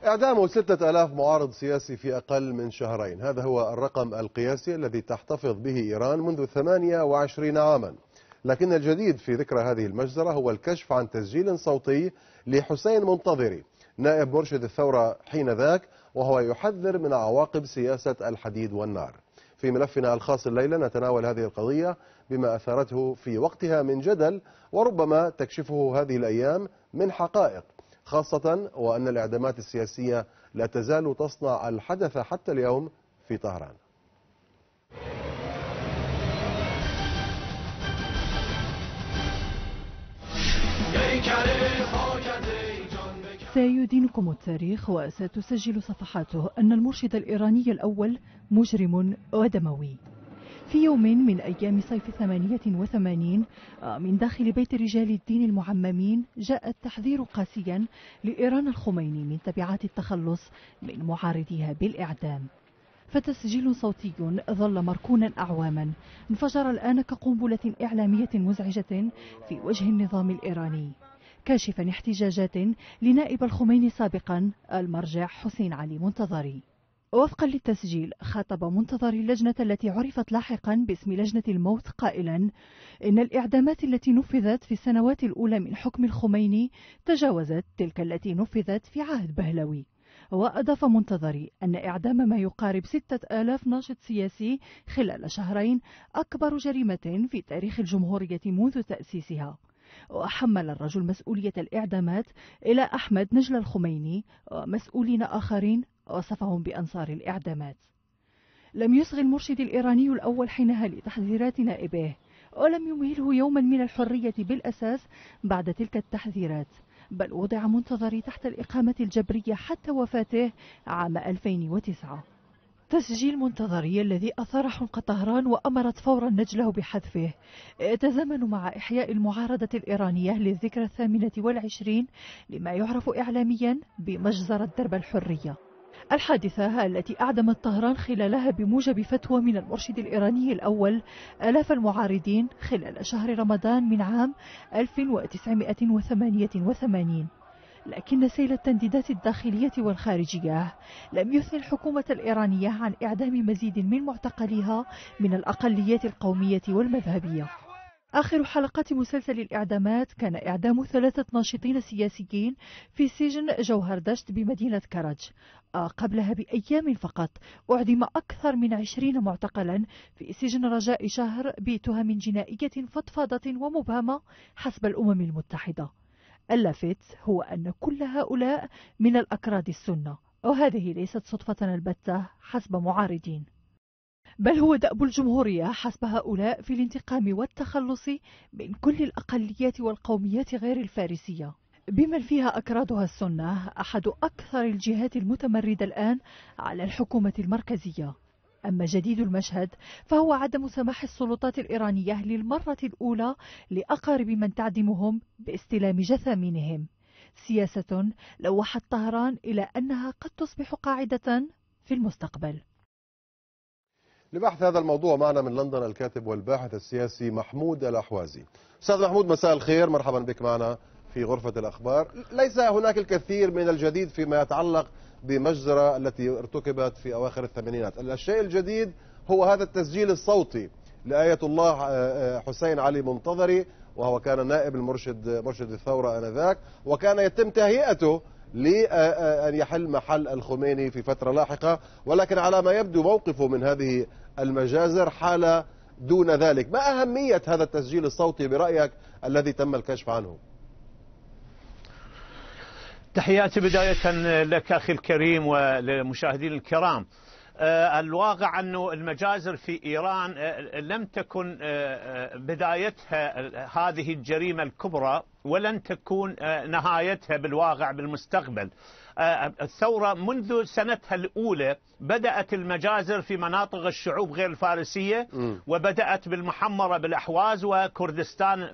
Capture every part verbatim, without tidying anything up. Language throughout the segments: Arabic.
إعدام ستة آلاف معارض سياسي في أقل من شهرين، هذا هو الرقم القياسي الذي تحتفظ به إيران منذ ثمانية وعشرين عاما. لكن الجديد في ذكرى هذه المجزرة هو الكشف عن تسجيل صوتي لحسين منتظري نائب مرشد الثورة حين ذاك، وهو يحذر من عواقب سياسة الحديد والنار. في ملفنا الخاص الليلة نتناول هذه القضية بما أثارته في وقتها من جدل، وربما تكشفه هذه الأيام من حقائق، خاصة وأن الإعدامات السياسية لا تزال تصنع الحدث حتى اليوم في طهران. سيدينكم التاريخ وستسجل صفحاته أن المرشد الإيراني الأول مجرم ودموي. في يوم من أيام صيف ثمانية وثمانين من داخل بيت رجال الدين المعممين جاء التحذير قاسيا لإيران الخميني من تبعات التخلص من معارضيها بالإعدام. فتسجيل صوتي ظل مركونا أعواما انفجر الآن كقنبلة إعلامية مزعجة في وجه النظام الإيراني، كاشفا احتجاجات لنائب الخميني سابقا المرجع حسين علي منتظري. وفقا للتسجيل خاطب منتظري اللجنة التي عرفت لاحقا باسم لجنة الموت قائلا إن الإعدامات التي نفذت في السنوات الأولى من حكم الخميني تجاوزت تلك التي نفذت في عهد بهلوي. وأضاف منتظري أن إعدام ما يقارب ستة آلاف ناشط سياسي خلال شهرين أكبر جريمة في تاريخ الجمهورية منذ تأسيسها. وحمل الرجل مسؤولية الإعدامات إلى أحمد نجل الخميني ومسؤولين آخرين وصفهم بأنصار الإعدامات. لم يصغي المرشد الإيراني الأول حينها لتحذيرات نائبيه، ولم يمهله يوما من الحرية بالأساس بعد تلك التحذيرات، بل وضع منتظري تحت الإقامة الجبرية حتى وفاته عام ألفين وتسعة. تسجيل منتظري الذي أثار حنق طهران وأمرت فورا نجله بحذفه يتزامن مع إحياء المعارضة الإيرانية للذكرى الثامنة والعشرين لما يعرف إعلاميا بمجزرة درب الحرية، الحادثة التي أعدمت طهران خلالها بموجب فتوى من المرشد الإيراني الأول آلاف المعارضين خلال شهر رمضان من عام ألف وتسعمائة وثمانية وثمانين. لكن سيل التنديدات الداخلية والخارجية لم يثني الحكومة الإيرانية عن إعدام مزيد من معتقليها من الأقليات القومية والمذهبية. آخر حلقات مسلسل الإعدامات كان إعدام ثلاثة ناشطين سياسيين في سجن جوهردشت بمدينة كرج. قبلها بأيام فقط أعدم أكثر من عشرين معتقلا في سجن رجاء شهر بتهم جنائية فضفاضة ومبهمة حسب الأمم المتحدة. اللافت هو أن كل هؤلاء من الأكراد السنة، وهذه ليست صدفة البتة حسب معارضين، بل هو دأب الجمهورية حسب هؤلاء في الانتقام والتخلص من كل الأقليات والقوميات غير الفارسية، بمن فيها أكرادها السنة، أحد أكثر الجهات المتمردة الآن على الحكومة المركزية. أما جديد المشهد فهو عدم سماح السلطات الإيرانية للمرة الأولى لأقارب من تعدمهم باستلام جثامينهم، سياسة لوحت طهران إلى أنها قد تصبح قاعدة في المستقبل. لبحث هذا الموضوع معنا من لندن الكاتب والباحث السياسي محمود الأحوازي. أستاذ محمود، مساء الخير، مرحبا بك معنا في غرفة الأخبار. ليس هناك الكثير من الجديد فيما يتعلق بمجزرة التي ارتكبت في أواخر الثمانينات. الشيء الجديد هو هذا التسجيل الصوتي لآية الله حسين علي منتظري، وهو كان نائب المرشد مرشد الثورة آنذاك، وكان يتم تهيئته لأن يحل محل الخميني في فترة لاحقة، ولكن على ما يبدو موقفه من هذه المجازر حال دون ذلك. ما أهمية هذا التسجيل الصوتي برأيك الذي تم الكشف عنه؟ تحياتي بداية لك أخي الكريم وللمشاهدين الكرام. الواقع أن المجازر في إيران لم تكن بدايتها هذه الجريمة الكبرى، ولن تكون نهايتها بالواقع بالمستقبل. الثورة منذ سنتها الأولى بدأت المجازر في مناطق الشعوب غير الفارسية، وبدأت بالمحمرة بالأحواز وكردستان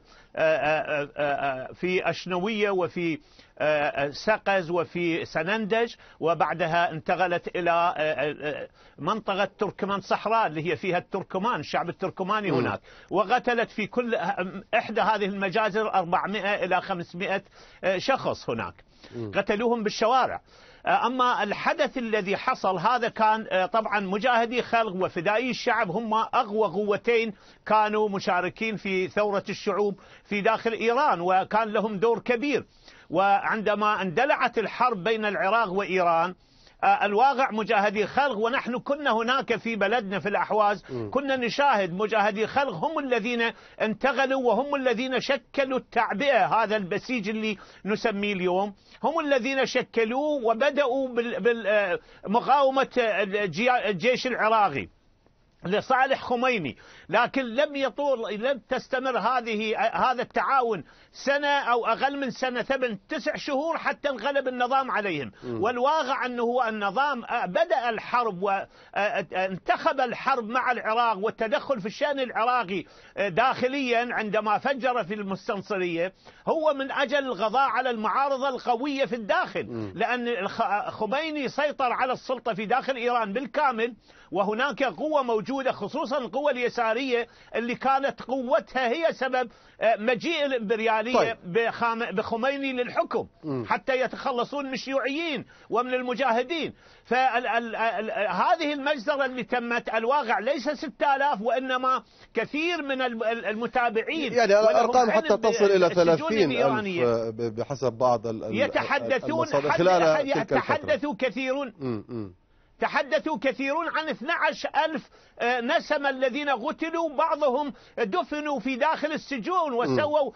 في أشنوية وفي سقز وفي سنندج، وبعدها انتقلت إلى منطقة تركمان صحراء اللي هي فيها التركمان، الشعب التركماني هناك، وقتلت في كل إحدى هذه المجازر أربعمائة إلى خمسمائة شخص هناك، قتلوهم بالشوارع. أما الحدث الذي حصل هذا كان طبعا مجاهدي خلق وفدائي الشعب هم أقوى قوتين كانوا مشاركين في ثورة الشعوب في داخل إيران، وكان لهم دور كبير. وعندما اندلعت الحرب بين العراق وإيران الواقع مجاهدي خلق، ونحن كنا هناك في بلدنا في الأحواز كنا نشاهد مجاهدي خلق هم الذين انتقلوا وهم الذين شكلوا التعبئة، هذا البسيج اللي نسميه اليوم، هم الذين شكلوه وبدأوا بمقاومة الجيش العراقي لصالح خميني. لكن لم يطول لم تستمر هذه هذا التعاون سنة أو أقل من سنة، ثمان تسع شهور حتى انقلب النظام عليهم. م. والواقع أنه هو النظام بدأ الحرب وانتخب الحرب مع العراق والتدخل في الشأن العراقي داخليا عندما فجر في المستنصرية، هو من أجل القضاء على المعارضة القوية في الداخل. م. لأن خميني سيطر على السلطة في داخل إيران بالكامل، وهناك قوة موجودة خصوصا القوة اليسارية اللي كانت قوتها هي سبب مجيء الإمبريالية طيب. بخميني للحكم م. حتى يتخلصون من الشيوعيين ومن المجاهدين. فهذه المجزرة اللي تمت الواقع ليس ستة آلاف وإنما كثير من المتابعين، يعني الأرقام حتى تصل إلى ثلاثين ألف بحسب بعض يتحدثون خلال يتحدثوا كثيرون م. م. تحدثوا كثيرون عن اثني عشر ألف نسمة الذين قتلوا، بعضهم دفنوا في داخل السجون وسووا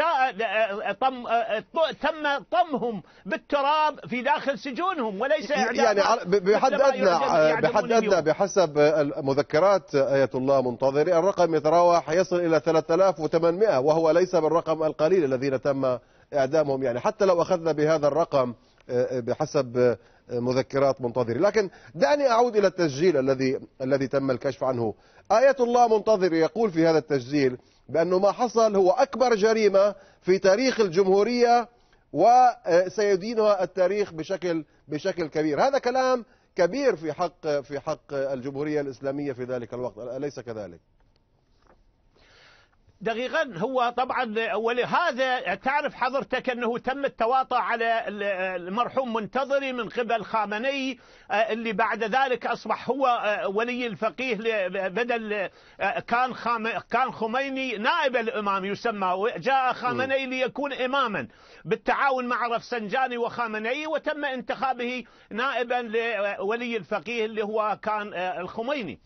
طم تم طمهم بالتراب في داخل سجونهم وليس يعني بحد أدنى بحد أدنى بحسب مذكرات آية الله منتظري الرقم يتراوح يصل إلى ثلاثة آلاف وثمانمائة، وهو ليس بالرقم القليل الذين تم إعدامهم. يعني حتى لو أخذنا بهذا الرقم بحسب مذكرات منتظري. لكن دعني أعود إلى التسجيل الذي الذي تم الكشف عنه. آية الله منتظري يقول في هذا التسجيل بأنه ما حصل هو أكبر جريمة في تاريخ الجمهورية وسيدينها التاريخ بشكل بشكل كبير. هذا كلام كبير في حق في حق الجمهورية الإسلامية في ذلك الوقت، أليس كذلك؟ دقيقا، هو طبعا ولهذا تعرف حضرتك أنه تم التواطؤ على المرحوم منتظري من قبل خامنئي، اللي بعد ذلك أصبح هو ولي الفقيه بدل كان كان خميني نائب الإمام يسمى، وجاء خامنئي ليكون إماما بالتعاون مع رفسنجاني وخامنئي، وتم انتخابه نائبا لولي الفقيه اللي هو كان الخميني.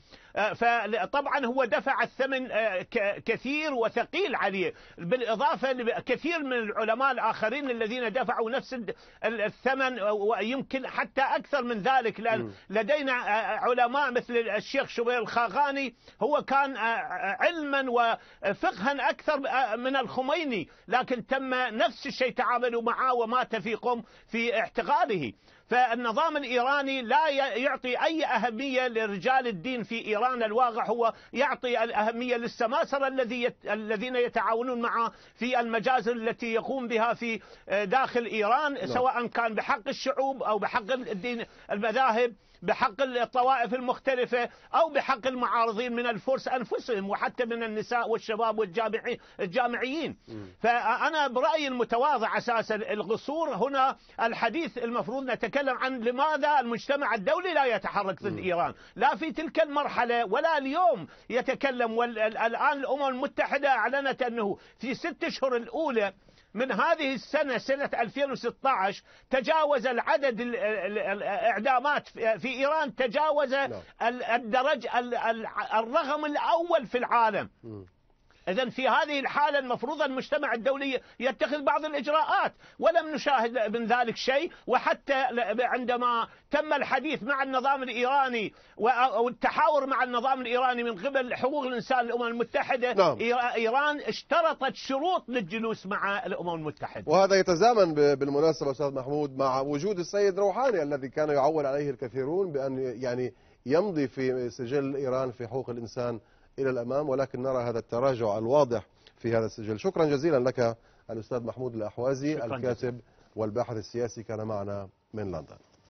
فطبعا هو دفع الثمن كثير وثقيل عليه، بالإضافة لكثير من العلماء الآخرين الذين دفعوا نفس الثمن ويمكن حتى أكثر من ذلك، لأن لدينا علماء مثل الشيخ شبير الخاقاني هو كان علما وفقها أكثر من الخميني، لكن تم نفس الشيء تعاملوا معه ومات في قم في اعتقاله. فالنظام الإيراني لا يعطي أي أهمية لرجال الدين في إيران، الواقع هو يعطي الأهمية للسماسرة الذي الذين يتعاونون معه في المجازر التي يقوم بها في داخل إيران، سواء كان بحق الشعوب أو بحق الدين المذاهب، بحق الطوائف المختلفة أو بحق المعارضين من الفرس أنفسهم وحتى من النساء والشباب والجامعيين. فأنا برأيي المتواضع أساسا القصور هنا الحديث المفروض نتكلم عن لماذا المجتمع الدولي لا يتحرك ضد إيران، لا في تلك المرحلة ولا اليوم يتكلم. والآن الأمم المتحدة أعلنت أنه في ست أشهر الأولى من هذه السنة سنة ألفين وستة عشر تجاوز العدد الإعدامات في إيران تجاوز الدرج الرقم الأول في العالم. إذن في هذه الحالة المفروض المجتمع الدولي يتخذ بعض الإجراءات، ولم نشاهد من ذلك شيء. وحتى عندما تم الحديث مع النظام الإيراني والتحاور مع النظام الإيراني من قبل حقوق الإنسان الأمم المتحدة، نعم. إيران اشترطت شروط للجلوس مع الأمم المتحدة. وهذا يتزامن بالمناسبة أستاذ محمود مع وجود السيد روحاني الذي كان يعول عليه الكثيرون بأن يعني يمضي في سجل إيران في حقوق الإنسان إلى الأمام، ولكن نرى هذا التراجع الواضح في هذا السجل. شكرا جزيلا لك الأستاذ محمود الأحوازي الكاتب والباحث السياسي، كان معنا من لندن.